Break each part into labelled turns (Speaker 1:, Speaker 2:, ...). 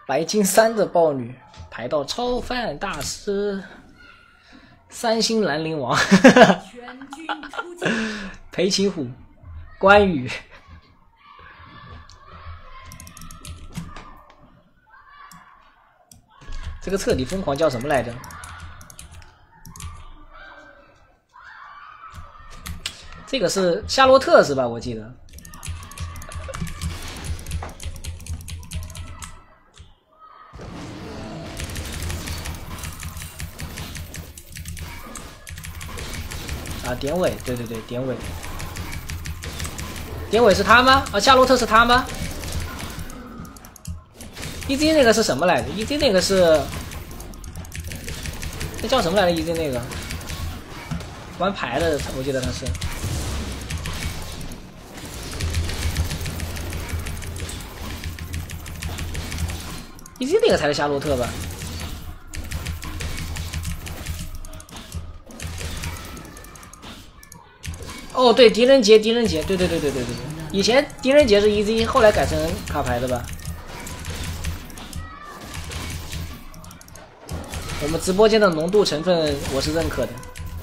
Speaker 1: 白金3的豹女排到超凡大师，3星兰陵王，裴擒虎，关羽。这个彻底疯狂叫什么来着？这个是夏洛特是吧？我记得。啊，典韦，对对对，典韦。典韦是他吗？啊，夏洛特是他吗？EZ 那个是什么来着 ？EZ 那个是那叫什么来着 ？EZ 那个玩牌的，我记得他是。EZ 那个才是夏洛特吧？哦，对，狄仁杰，狄仁杰，对对对对对对对，以前狄仁杰是 EZ， 后来改成卡牌的吧？我们直播间的浓度成分我是认可的。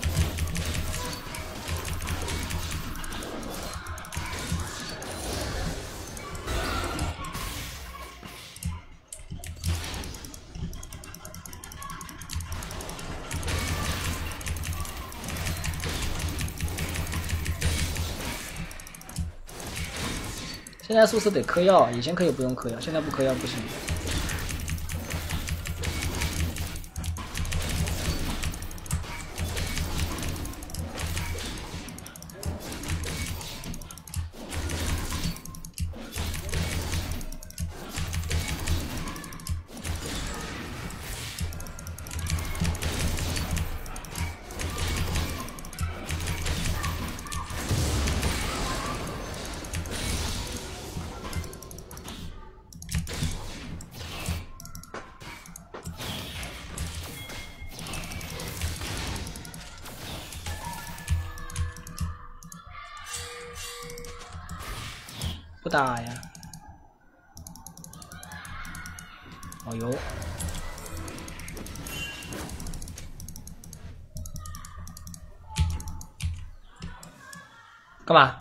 Speaker 1: 现在是不是得嗑药？以前可以不用嗑药，现在不嗑药不行。不打呀！哦哟，干嘛？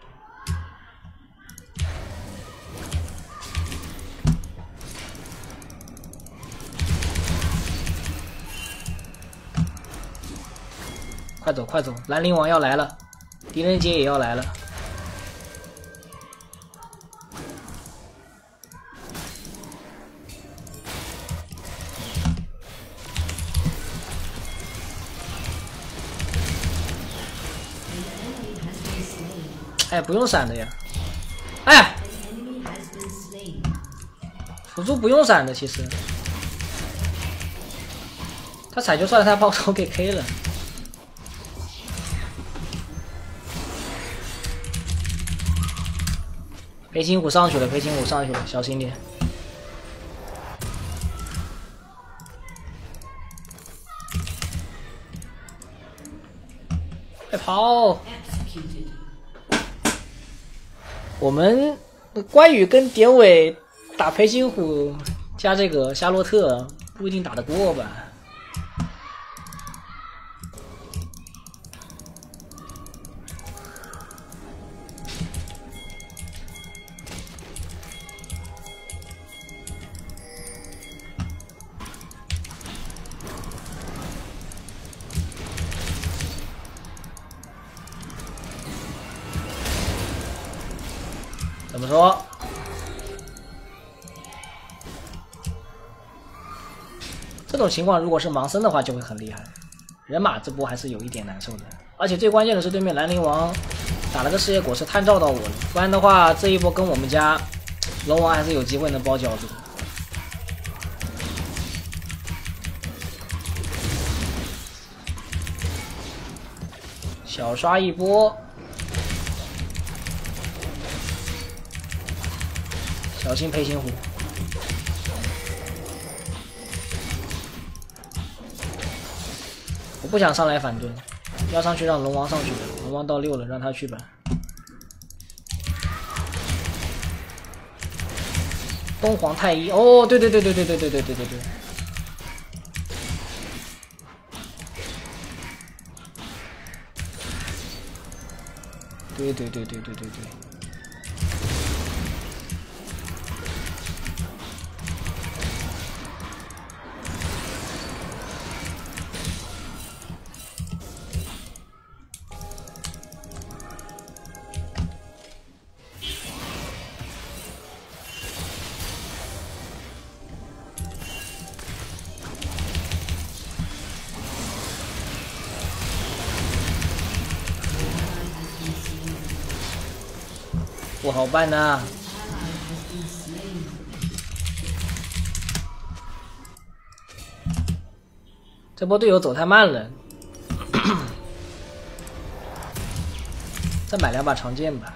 Speaker 1: 快走快走！兰陵王要来了，狄仁杰也要来了。哎，不用闪的呀！哎，辅助不用闪的，其实他踩就算了，他把我头给 K 了。裴擒虎上去了，裴擒虎上去了，小心点！快跑！我们关羽跟典韦打裴擒虎加这个夏洛特不一定打得过吧？怎么说？这种情况如果是盲僧的话就会很厉害，人马这波还是有一点难受的。而且最关键的是对面兰陵王打了个事业果实探照到我了，不然的话这一波跟我们家龙王还是有机会能包饺子的。小刷一波。小心裴擒虎！我不想上来反蹲，要上去让龙王上去吧。龙王到6了，让他去吧。 东皇太一，哦，对，对，不好办呐！这波队友走太慢了，再买2把长剑吧。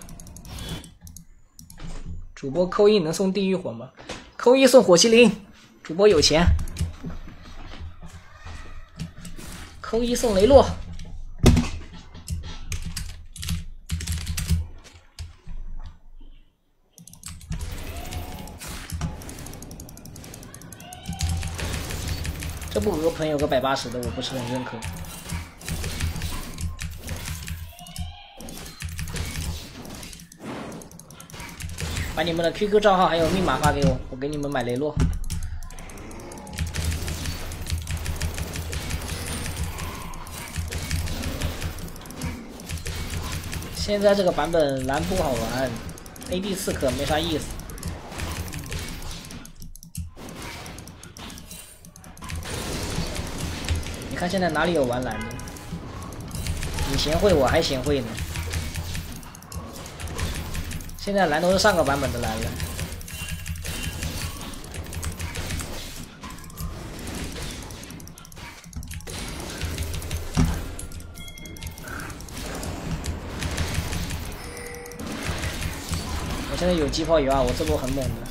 Speaker 1: 主播扣一能送地狱火吗？扣一送火麒麟，主播有钱。扣一送雷洛。这不俄朋友个180的，我不是很认可。把你们的 QQ 账号还有密码发给我，我给你们买雷洛。现在这个版本蓝不好玩 ，AD 刺客没啥意思。你看现在哪里有玩蓝的？你贤惠，我还贤惠呢。现在蓝都是上个版本的蓝了。我现在有机炮油啊，我这波很猛的。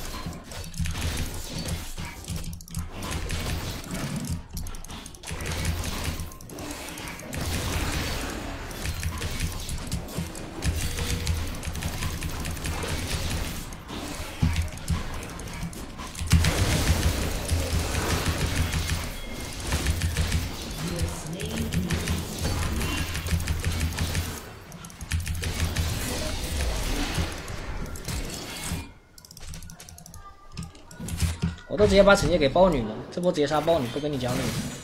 Speaker 1: 我都直接把惩戒给豹女了，这波直接杀豹女，不跟你讲理。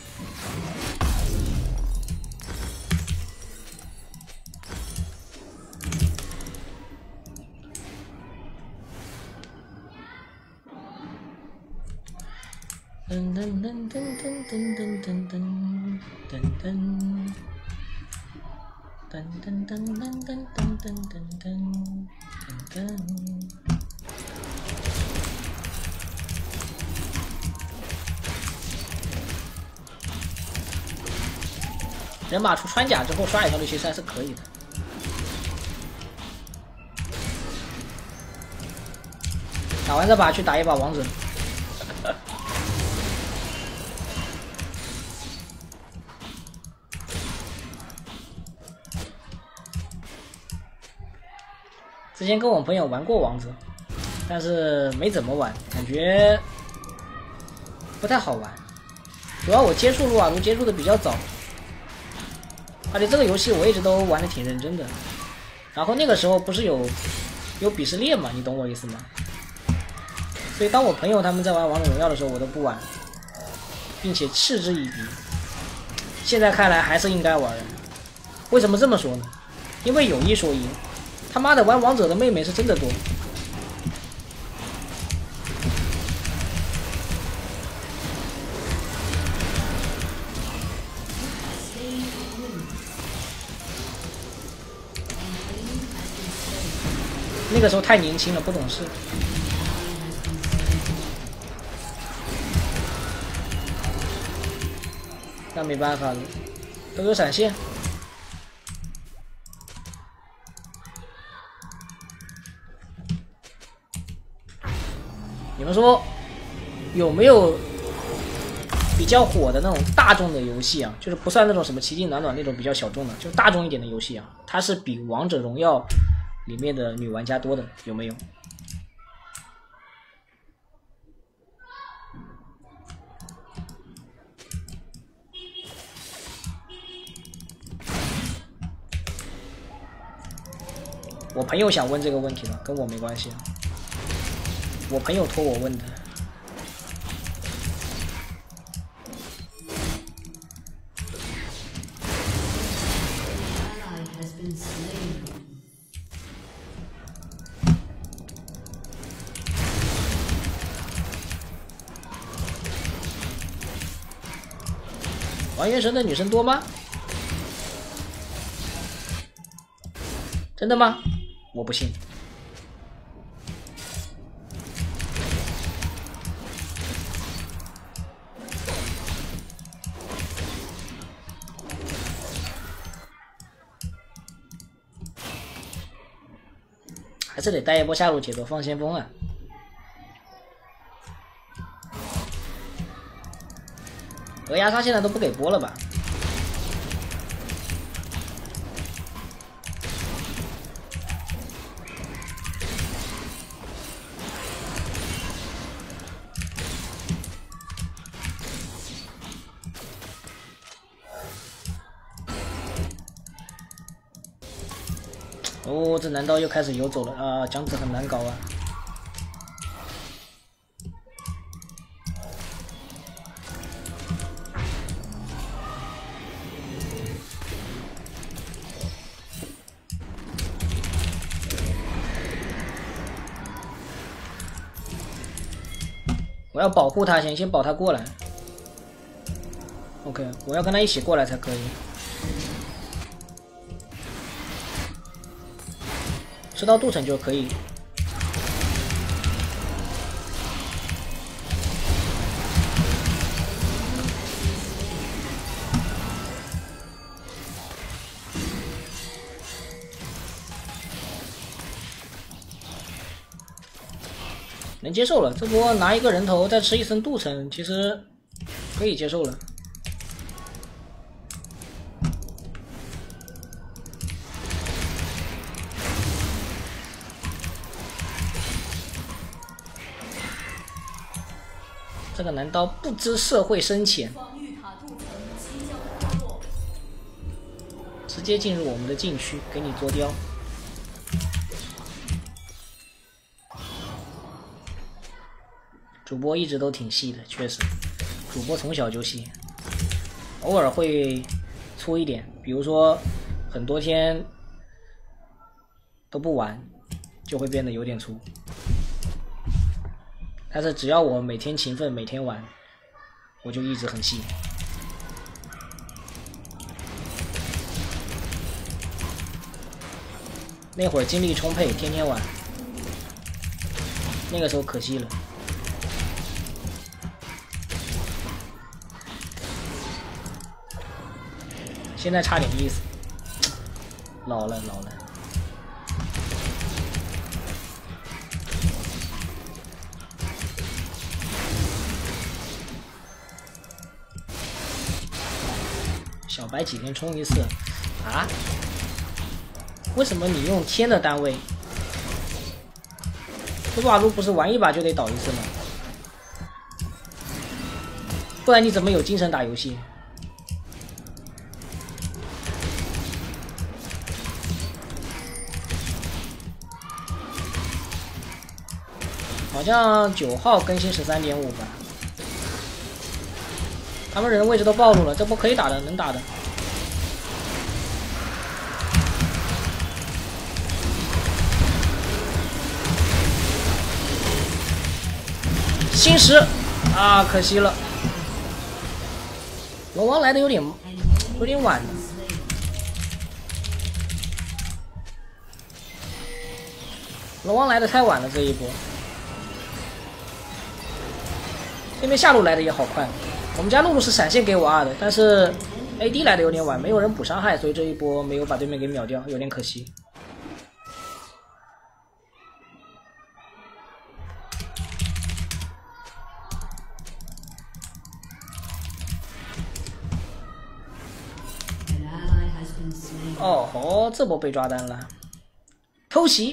Speaker 1: 噔噔噔噔噔噔噔噔噔噔噔噔噔噔噔噔噔噔。人马出穿甲之后刷一条673还是可以的。打完这把去打一把王者。之前跟我朋友玩过王者，但是没怎么玩，感觉不太好玩。主要我接触撸啊撸接触的比较早。而且这个游戏我一直都玩的挺认真的，然后那个时候不是有鄙视链嘛，你懂我意思吗？所以当我朋友他们在玩王者荣耀的时候，我都不玩，并且嗤之以鼻。现在看来还是应该玩的。为什么这么说呢？因为有一说一，他妈的玩王者的妹妹是真的多。那个时候太年轻了，不懂事。那没办法了，都有闪现。你们说有没有比较火的那种大众的游戏啊？就是不算那种什么奇迹暖暖那种比较小众的，就大众一点的游戏啊，它是比王者荣耀里面的女玩家多的，有没有？ 我朋友想问这个问题了，跟我没关系。我朋友托我问的。玩原神的女生多吗？真的吗？我不信。还是得带一波下路节奏放先锋啊。鹅牙他现在都不给波了吧？哦，这难道又开始游走了啊？姜子很难搞啊！我要保护他，先保他过来。OK， 我要跟他一起过来才可以。吃到镀层就可以。能接受了，这波拿一个人头再吃一层镀层，其实可以接受了。这个难道不知社会深浅？直接进入我们的禁区，给你做雕。主播一直都挺细的，确实，主播从小就细，偶尔会粗一点，比如说很多天都不玩，就会变得有点粗。但是只要我每天勤奋，每天玩，我就一直很细。那会儿精力充沛，天天玩，那个时候可惜了。现在差点意思，老了。小白几天冲一次啊？为什么你用天的单位？这把路不是玩一把就得倒一次吗？不然你怎么有精神打游戏？好像9号更新13.5吧。他们人位置都暴露了，这波可以打的，能打的。星石啊，可惜了。龙王来的有点晚。龙王来的太晚了，这一波。对面下路来的也好快，我们家露露是闪现给我2的，但是 AD 来的有点晚，没有人补伤害，所以这一波没有把对面给秒掉，有点可惜。哦吼，这波被抓单了，偷袭。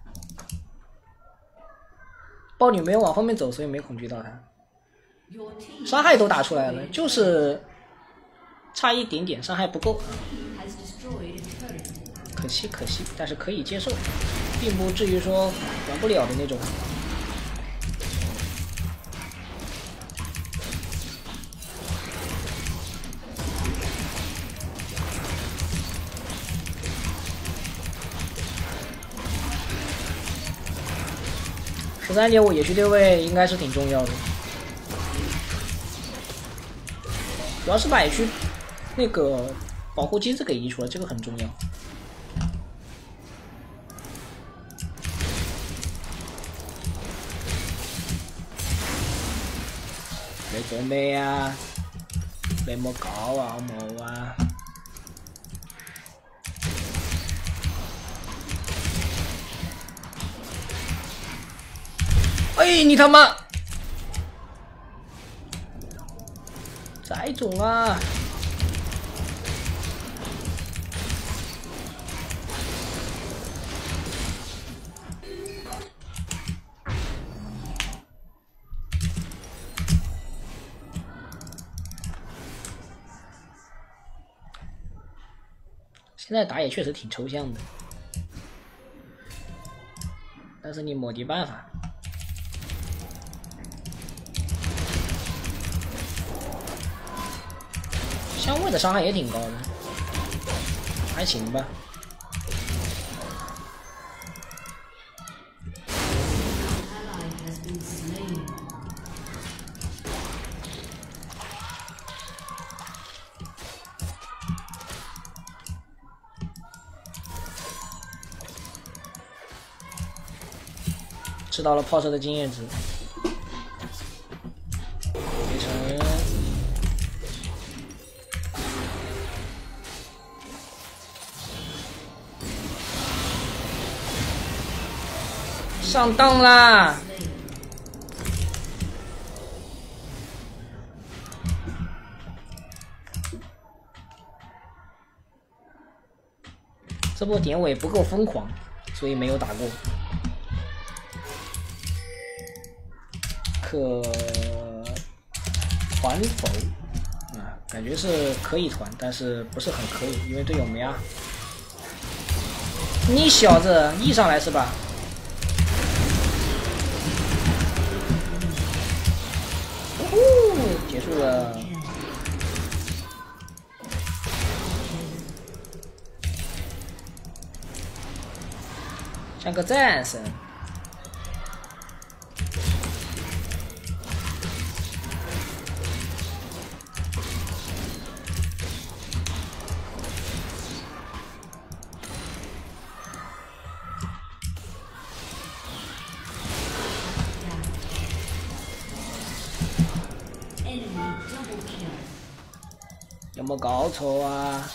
Speaker 1: 豹女没有往后面走，所以没恐惧到他。伤害都打出来了，就是差一点点，伤害不够。 可惜，但是可以接受，并不至于说玩不了的那种。13节我野区对位应该是挺重要的，主要是把野区那个保护机制给移出来，这个很重要。你做咩啊？你冇搞啊，好冇啊！哎，你他妈！翟总啊！现在打野确实挺抽象的，但是你没得办法。香味的伤害也挺高的，还行吧。吃到了炮车的经验值，回城。上当啦！这波典韦不够疯狂，所以没有打过。可团否？啊，感觉是可以团，但是不是很可以，因为队友没啊。你小子 E 上来是吧？结束了。像个战神。有没有搞错啊？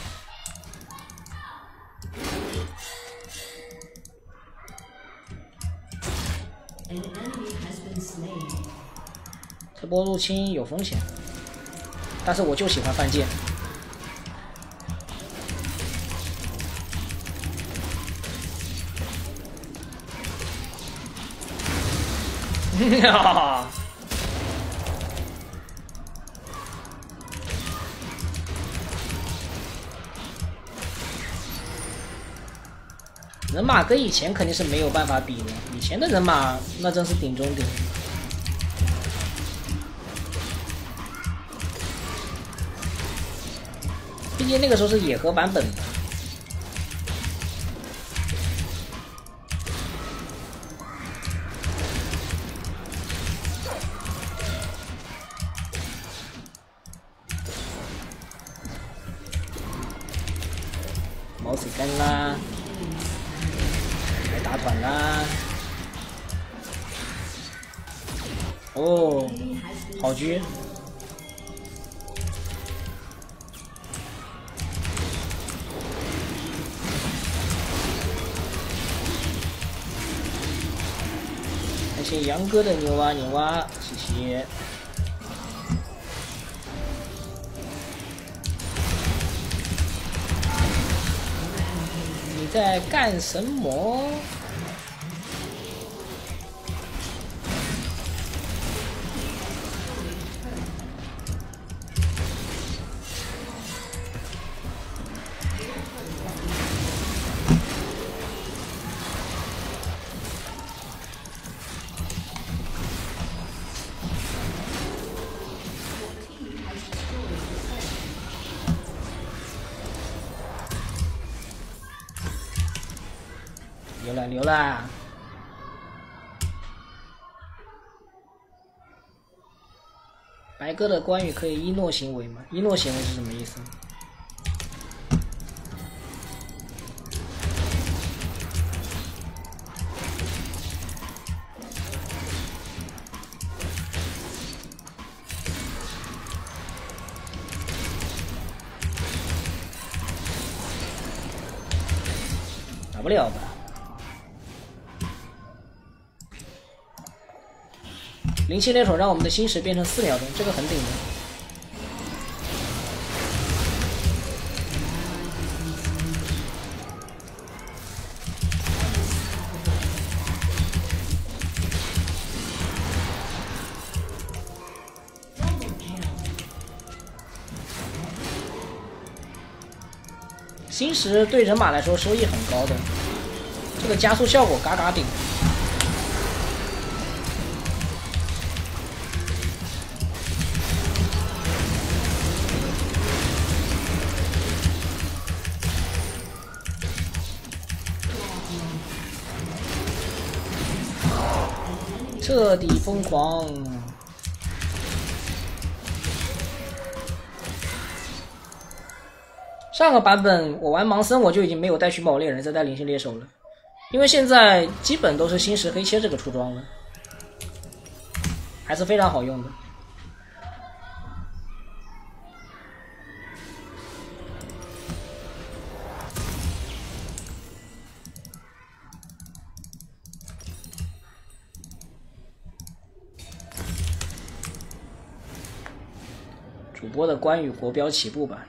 Speaker 1: 这波入侵有风险，但是我就喜欢犯贱。哈人马跟以前肯定是没有办法比的，以前的人马那真是顶中顶。毕竟那个时候是野合版本的。毛水干啦。打团啦！哦，好狙！感谢杨哥的牛蛙牛蛙，谢谢。你在干什么？ 了，牛了！白鸽的关羽可以一诺行为吗？一诺行为是什么意思？打不了吧？07猎手让我们的星矢变成4秒钟，这个很顶的。星矢对人马来说收益很高的，这个加速效果嘎嘎顶。彻底疯狂！上个版本我玩盲僧，我就已经没有带寻宝猎人，再带灵性猎手了，因为现在基本都是星矢黑切这个出装了，还是非常好用的。主播的关羽国标起步吧，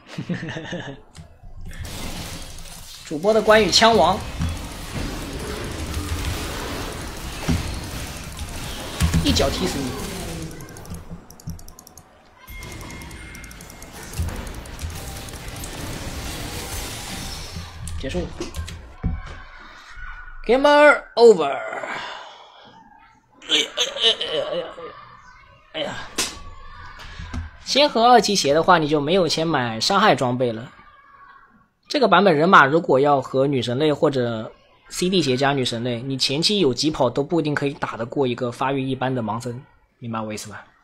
Speaker 1: 主播的关羽枪王，一脚踢死你！结束 ，Gamer over。哎呀！先和2级鞋的话，你就没有钱买伤害装备了。这个版本人马如果要和女神类或者 CD 鞋加女神类，你前期有疾跑都不一定可以打得过一个发育一般的盲僧，明白我意思吧？